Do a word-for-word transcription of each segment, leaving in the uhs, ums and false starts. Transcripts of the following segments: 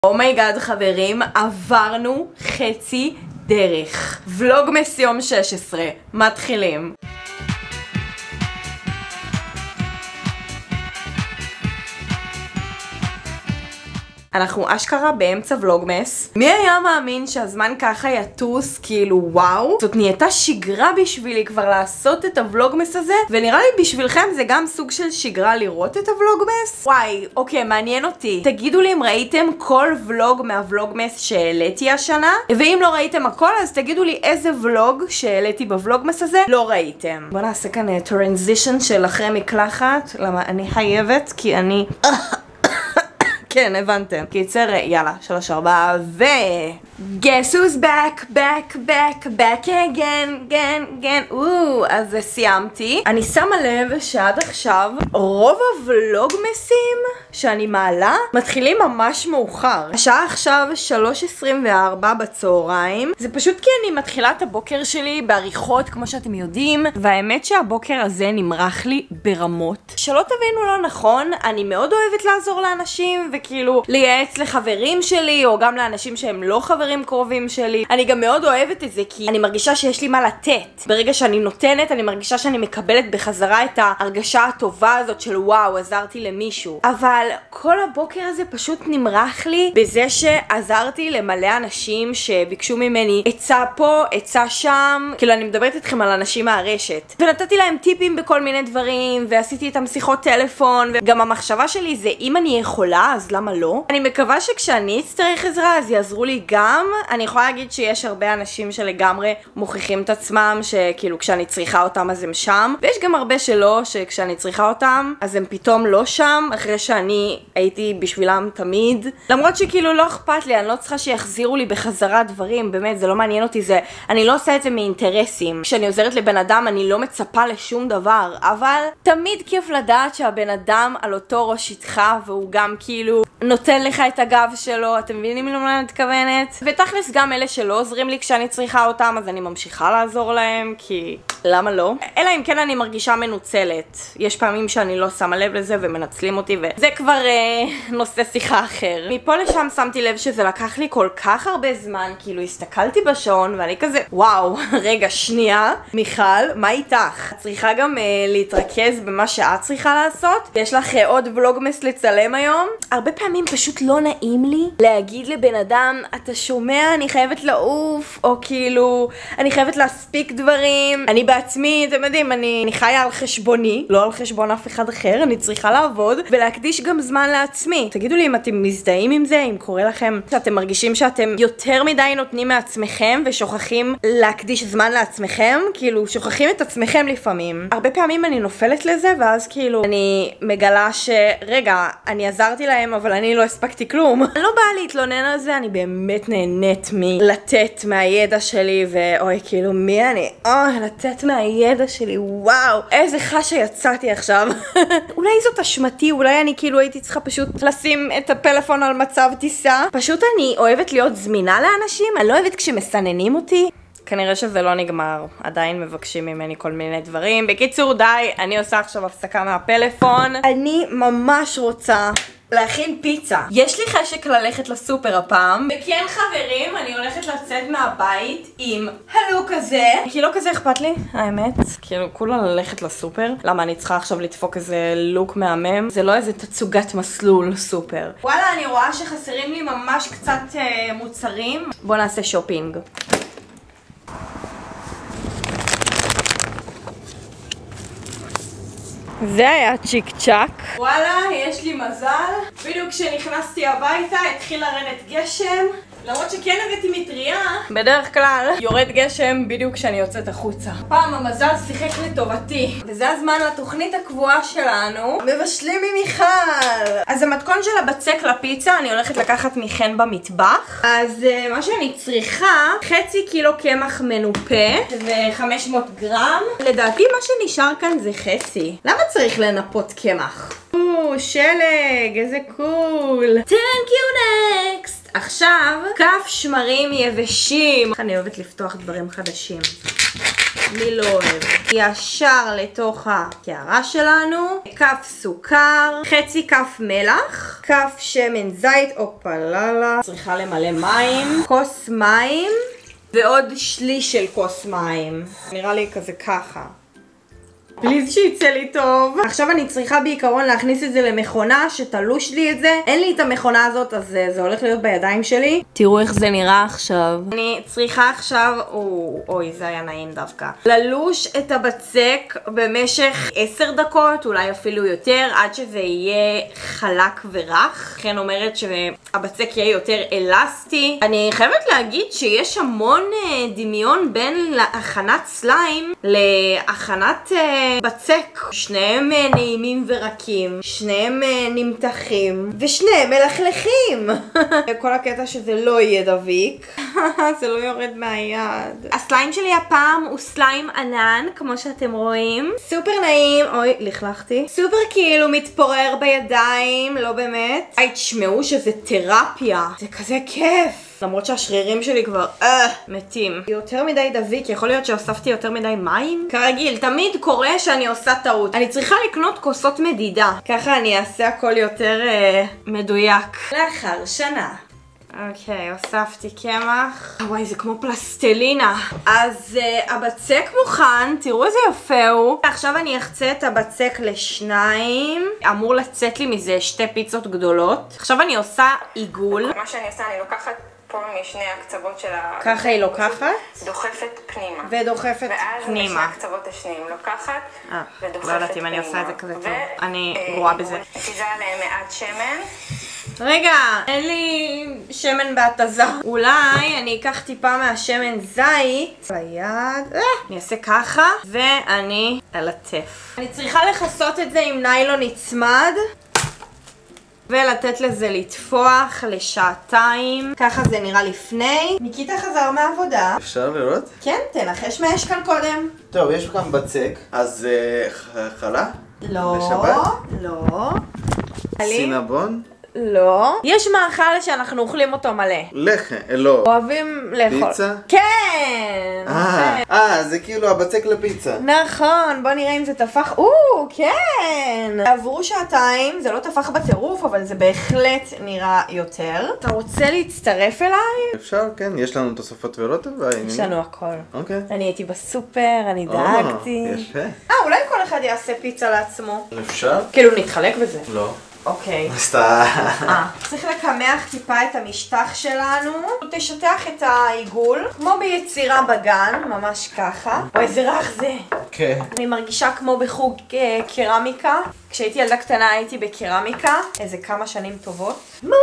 אומייגאד חברים, עברנו חצי דרך. ולוגמס יום שש עשרה, מתחילים. אנחנו אשכרה באמצע ולוגמס. מי היה מאמין שהזמן ככה יטוס, כאילו וואו? זאת נהייתה שגרה בשבילי כבר לעשות את הוולוגמס הזה, ונראה לי בשבילכם זה גם סוג של שגרה לראות את הוולוגמס. וואי, אוקיי, מעניין אותי. תגידו לי אם ראיתם כל ולוג מהוולוגמס שהעליתי השנה, ואם לא ראיתם הכל אז תגידו לי איזה ולוג שהעליתי בוולוגמס הזה לא ראיתם. בוא נעשה כאן טרנזישן של אחרי מקלחת, למה אני חייבת כי אני... כן, הבנתם. קיצר, יאללה, שלוש ארבע ו... Guess who's back, back, back, back again, again, again. או, אז סיימתי. אני שמה לב שעד עכשיו רוב הוולוגמסים שאני מעלה מתחילים ממש מאוחר. השעה עכשיו שלוש עשרים וארבע בצהריים. זה פשוט כי אני מתחילה את הבוקר שלי בעריכות, כמו שאתם יודעים, והאמת שהבוקר הזה נמרח לי ברמות. שלא תבינו לא נכון, אני מאוד אוהבת לעזור לאנשים, וכאילו לייעץ לחברים שלי, או גם לאנשים שהם לא חברים קרובים שלי. אני גם מאוד אוהבת את זה כי אני מרגישה שיש לי מה לתת. ברגע שאני נותנת, אני מרגישה שאני מקבלת בחזרה את ההרגשה הטובה הזאת של וואו, עזרתי למישהו. אבל כל הבוקר הזה פשוט נמרח לי בזה שעזרתי למלא אנשים שביקשו ממני עצה פה, עצה שם. כאילו אני מדברת איתכם על אנשים מהרשת. ונתתי להם טיפים בכל מיני דברים, ועשיתי איתם שיחות טלפון, וגם המחשבה שלי זה אם אני יכולה, אז למה לא? אני מקווה שכשאני אצטרך עזרה, אז יעזרו לי גם. אני יכולה להגיד שיש הרבה אנשים שלגמרי מוכיחים את עצמם, שכאילו כשאני צריכה אותם אז הם שם, ויש גם הרבה שלא, שכשאני צריכה אותם אז הם פתאום לא שם, אחרי שאני הייתי בשבילם תמיד. למרות שכאילו לא אכפת לי, אני לא צריכה שיחזירו לי בחזרה דברים, באמת זה לא מעניין אותי, זה אני לא עושה את זה מאינטרסים. כשאני עוזרת לבן אדם אני לא מצפה לשום דבר, אבל תמיד כיף לדעת שהבן אדם על אותו ראש איתך, והוא גם כאילו נותן לך את הגב שלו. אתם מבינים למה אני מתכוונת? ותכלס גם אלה שלא עוזרים לי כשאני צריכה אותם, אז אני ממשיכה לעזור להם, כי למה לא? אלא אם כן אני מרגישה מנוצלת. יש פעמים שאני לא שמה לב לזה ומנצלים אותי, וזה כבר אה, נושא שיחה אחר. מפה לשם שמתי לב שזה לקח לי כל כך הרבה זמן, כאילו הסתכלתי בשעון ואני כזה וואו, רגע שנייה, מיכל, מה איתך? את צריכה גם אה, להתרכז במה שאת צריכה לעשות? יש לך אה, עוד ולוגמס לצלם היום? הרבה פעמים פשוט לא נעים לי להגיד לבן אדם, אתה שומע, אני חייבת לעוף, או כאילו, אני חייבת להספיק דברים. אני בעצמי, אתם יודעים, אני, אני חיה על חשבוני, לא על חשבון אף אחד אחר, אני צריכה לעבוד, ולהקדיש גם זמן לעצמי. תגידו לי אם אתם מזדהים עם זה, אם קורה לכם שאתם מרגישים שאתם יותר מדי נותנים מעצמכם, ושוכחים להקדיש זמן לעצמכם, כאילו, שוכחים את עצמכם לפעמים. הרבה פעמים אני נופלת לזה, ואז כאילו, אני מגלה שרגע, אני עזרתי להם, אבל אני לא הספקתי כלום. אני לא באה להתלונן על זה, אני באמת נהנית מלתת מהידע שלי, ואוי, כאילו, מי אני? אוי, לתת מהידע שלי, וואו, איזה חשה יצאתי עכשיו. אולי זאת אשמתי, אולי אני כאילו הייתי צריכה פשוט לשים את הפלאפון על מצב טיסה. פשוט אני אוהבת להיות זמינה לאנשים, אני לא אוהבת כשמסננים אותי. כנראה שזה לא נגמר, עדיין מבקשים ממני כל מיני דברים. בקיצור, די, אני עושה עכשיו הפסקה מהפלאפון. אני ממש רוצה להכין פיצה. יש לי חשק ללכת לסופר הפעם, וכן חברים, אני הולכת לצאת מהבית עם הלוק הזה, כי לא כזה אכפת לי, האמת. כאילו, כולה ללכת לסופר. למה אני צריכה עכשיו לדפוק איזה לוק מהמם? זה לא איזה תצוגת מסלול סופר. וואלה, אני רואה שחסרים לי ממש קצת אה, מוצרים. בוא נעשה שופינג. זה היה צ'יק צ'אק. וואלה, יש לי מזל. בדיוק כשנכנסתי הביתה התחיל לרדת גשם. למרות שכן הבאתי מטריה, בדרך כלל יורד גשם בדיוק כשאני יוצאת החוצה. פעם המזל שיחק לטובתי. וזה הזמן לתוכנית הקבועה שלנו, מבשלים עם מיכל. אז המתכון של הבצק לפיצה אני הולכת לקחת מכן במטבח. אז uh, מה שאני צריכה, חצי קילו קמח מנופה ו-חמש מאות גרם. לדעתי מה שנשאר כאן זה חצי. למה צריך לנפות קמח? או, שלג, איזה קול. Thank you next. עכשיו, כף שמרים יבשים. אני אוהבת לפתוח דברים חדשים. מי לא אוהב. ישר לתוך הקערה שלנו, כף סוכר, חצי כף מלח, כף שמן זית, אופללה, צריכה למלא מים, כוס מים, ועוד שליש של כוס מים. נראה לי כזה ככה. פליז שיצא לי טוב. עכשיו אני צריכה בעיקרון להכניס את זה למכונה שתלוש לי את זה. אין לי את המכונה הזאת, אז זה, זה הולך להיות בידיים שלי. תראו איך זה נראה עכשיו. אני צריכה עכשיו, או, אוי זה היה נעים דווקא, ללוש את הבצק במשך עשר דקות, אולי אפילו יותר, עד שזה יהיה חלק ורך. כן אומרת שהבצק יהיה יותר אלסטי. אני חייבת להגיד שיש המון דמיון בין להכנת סליים להכנת בצק. שניהם נעימים ורקים, שניהם נמתחים, ושניהם מלכלכים. כל הקטע שזה לא יהיה דביק. זה לא יורד מהיד. הסליים שלי הפעם הוא סליים ענן, כמו שאתם רואים. סופר נעים, אוי, לכלכתי. סופר כאילו מתפורר בידיים, לא באמת. היי, תשמעו שזה תרפיה. זה כזה כיף. למרות שהשרירים שלי כבר אה, מתים. יותר מדי דביק, יכול להיות שהוספתי יותר מדי מים? כרגיל, תמיד קורה שאני עושה טעות. אני צריכה לקנות כוסות מדידה. ככה אני אעשה הכל יותר אה, מדויק. לאחר שנה. אוקיי, הוספתי קמח. וואי, זה כמו פלסטלינה. אז uh, הבצק מוכן, תראו איזה יפה הוא. עכשיו אני אחצה את הבצק לשניים. אמור לצאת לי מזה שתי פיצות גדולות. עכשיו אני עושה עיגול. מה שאני עושה, אני לוקחת פה משני הקצוות של ה... ככה היא לוקחת? דוחפת פנימה. ודוחפת פנימה. ואז משני הקצוות השניים לוקחת אה, ודוחפת פנימה. לא יודעת אם אני עושה את זה כזה טוב. אני גרועה בזה. ותיזה עליהם מעט שמן. רגע, אין לי שמן בהתזה. אולי אני אקח טיפה מהשמן זית ביד. אני אעשה ככה, ואני אלטף. אני צריכה לחסות את זה עם ניילון נצמד. ולתת לזה לטפוח לשעתיים. ככה זה נראה לפני. ניקיטה חזר מהעבודה. אפשר לראות? כן, תנחש מה יש כאן קודם. טוב, יש כאן בצק. אז חלה? לא. בשבת? לא. סינבון? לא. יש מאכל שאנחנו אוכלים אותו מלא. לחם, לא. אוהבים לאכול. פיצה? כן. אה, אה, זה כאילו הבצק לפיצה. נכון, בוא נראה אם זה תפח. או, כן. עברו שעתיים, זה לא תפח בטירוף, אבל זה בהחלט נראה יותר. אתה רוצה להצטרף אליי? אפשר, כן. יש לנו תוספות ורוטב? יש לנו הכל. אוקיי. אני הייתי בסופר, אני דאגתי. יפה. אה, אולי כל אחד יעשה פיצה לעצמו. אפשר? כאילו נתחלק בזה. לא. אוקיי. סתם. אה, צריך לקמח טיפה את המשטח שלנו. תשטח את העיגול, כמו ביצירה בגן, ממש ככה. אוי, איזה רך זה. כן. אני מרגישה כמו בחוג אה, קרמיקה. כשהייתי ילדה קטנה הייתי בקרמיקה. איזה כמה שנים טובות. מוש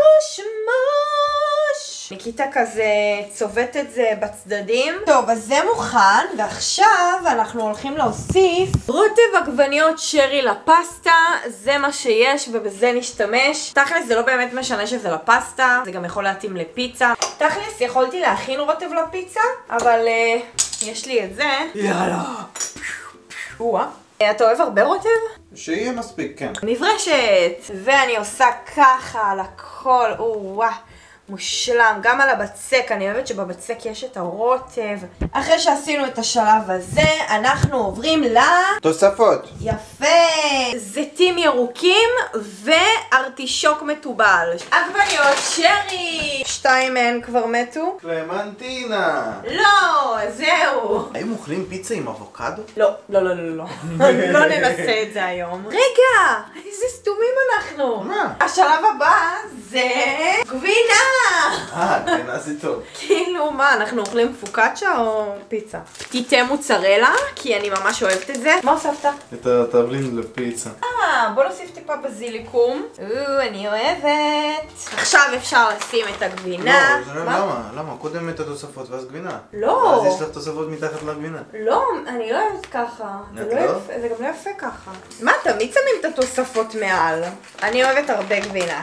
מוש! ניקיטה כזה צובט את זה בצדדים. טוב, אז זה מוכן, ועכשיו אנחנו הולכים להוסיף רוטב עגבניות שרי לפסטה. זה מה שיש ובזה נשתמש. תכלס זה לא באמת משנה שזה לפסטה, זה גם יכול להתאים לפיצה. תכלס יכולתי להכין רוטב לפיצה, אבל uh, יש לי את זה. יאללה. וואה. אתה אוהב הרבה רוטב? שיהיה מספיק, כן. מברשת. ואני עושה ככה על הכל. וואה. מושלם, גם על הבצק, אני אוהבת שבבצק יש את הרוטב. אחרי שעשינו את השלב הזה, אנחנו עוברים ל... תוספות. יפה! זיתים ירוקים וארטישוק מטובל. עגבניות שרי! שתיים מהן כבר מתו. קלמנטינה. לא, זהו. האם אוכלים פיצה עם אבוקדו? לא, לא, לא, לא, לא. לא ננסה את זה היום. רגע, איזה סתומים אנחנו. מה? השלב הבא זה גבינה. אה, כן, אז זה טוב. כאילו, מה, אנחנו אוכלים פוקאצ'ה או פיצה? תיתה מוצרלה, כי אני ממש אוהבת את זה. מה הוספת? את התבלין לפיצה. אה, בוא נוסיף טיפה בזיליקום. או, אני אוהבת. עכשיו אפשר לשים את הגבינה. לא, למה? למה? קודם את התוספות ואז גבינה. לא. ואז יש לך תוספות מתחת לגבינה. לא, אני לא אוהבת ככה. זה את לא לא? יפה, זה גם לא יפה ככה. מה, תמיד שמים את התוספות מעל. אני אוהבת הרבה גבינה.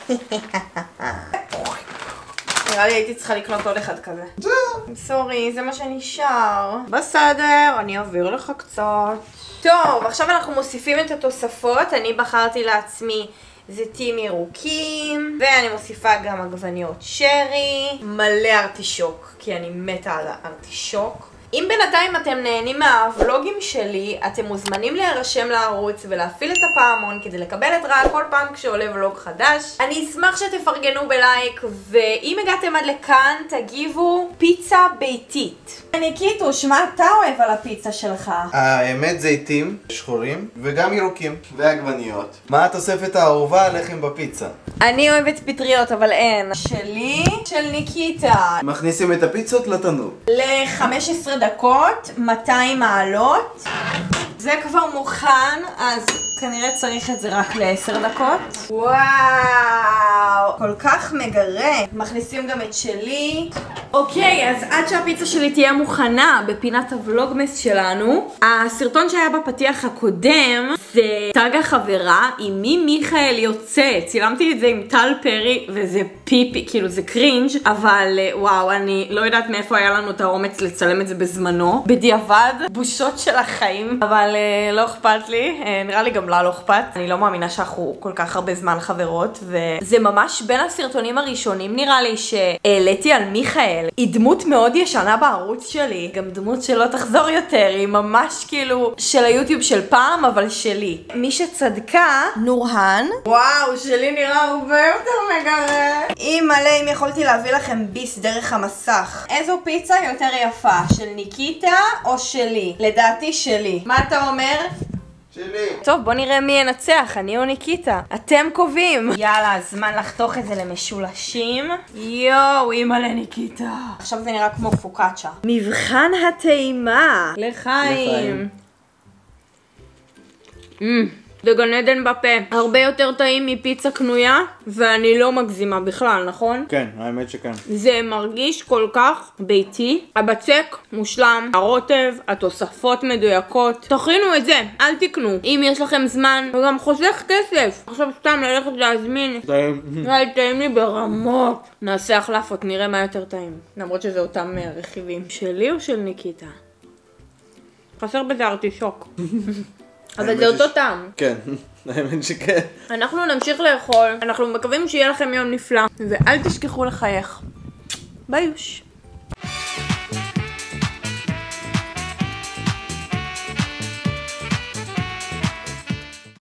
נראה לי הייתי צריכה לקנות עוד אחד כזה. זהו. סורי, זה מה שנשאר. בסדר, אני אעביר לך קצת. טוב, עכשיו אנחנו מוסיפים את התוספות. אני בחרתי לעצמי זיתים ירוקים, ואני מוסיפה גם עגבניות שרי, מלא ארטישוק, כי אני מתה על הארטישוק. אם בינתיים אתם נהנים מהוולוגים שלי, אתם מוזמנים להירשם לערוץ ולהפעיל את הפעמון כדי לקבל התראה כל פעם כשעולה ולוג חדש. אני אשמח שתפרגנו בלייק, ואם הגעתם עד לכאן תגיבו פיצה ביתית. ניקיטוש, מה אתה אוהב על הפיצה שלך? האמת זיתים שחורים וגם ירוקים ועגבניות. מה התוספת האהובה עליכם בפיצה? אני אוהבת פטריות אבל אין. שלי, של ניקיטה. מכניסים את הפיצות לתנור ל-חמש עשרה דקות, מאתיים מעלות. זה כבר מוכן, אז כנראה צריך את זה רק ל-עשר דקות. וואו, כל כך מגרה. מכניסים גם את שלי. אוקיי, אז עד שהפיצה שלי תהיה מוכנה בפינת הוולוגמס שלנו, הסרטון שהיה בפתיח הקודם זה תג החברה עם מי מיכאל יוצא. צילמתי את זה עם טל פרי וזה פיפי, כאילו זה קרינג', אבל וואו, אני לא יודעת מאיפה היה לנו את האומץ לצלם את זה בזמנו. בדיעבד, בושות של החיים, אבל לא אכפת לי, נראה לי גם לה לא אכפת. אני לא מאמינה שאנחנו כל כך הרבה זמן חברות, וזה ממש בין הסרטונים הראשונים נראה לי שהעליתי על מיכאל. היא דמות מאוד ישנה בערוץ שלי, גם דמות שלא תחזור יותר, היא ממש כאילו של היוטיוב של פעם, אבל שלי. מי שצדקה, נורהן. וואו, שלי נראה הרבה יותר מגרה. אם מלא, אם יכולתי להביא לכם ביס דרך המסך. איזו פיצה יותר יפה, של ניקיטה או שלי? לדעתי שלי. מה אתה אומר? שלי. טוב, בוא נראה מי ינצח, אני או ניקיטה. אתם קובעים. יאללה, זמן לחתוך את זה למשולשים. יואו, אימא לניקיטה. עכשיו זה נראה כמו פוקאצ'ה. מבחן הטעימה. לחיים. לחיים. זה גן עדן בפה. הרבה יותר טעים מפיצה קנויה, ואני לא מגזימה בכלל, נכון? כן, האמת שכן. זה מרגיש כל כך ביתי. הבצק מושלם, הרוטב, התוספות מדויקות. תכינו את זה, אל תקנו. אם יש לכם זמן, וגם חוסך כסף. עכשיו סתם ללכת להזמין. טעים. זה טעים לי ברמות. נעשה החלפות, נראה מה יותר טעים. למרות שזה אותם רכיבים. שלי או של ניקיטה? חסר בזה ארטישוק. אבל זה אותו טעם. כן, האמת שכן. אנחנו נמשיך לאכול, אנחנו מקווים שיהיה לכם יום נפלא, ואל תשכחו לחייך. ביוש.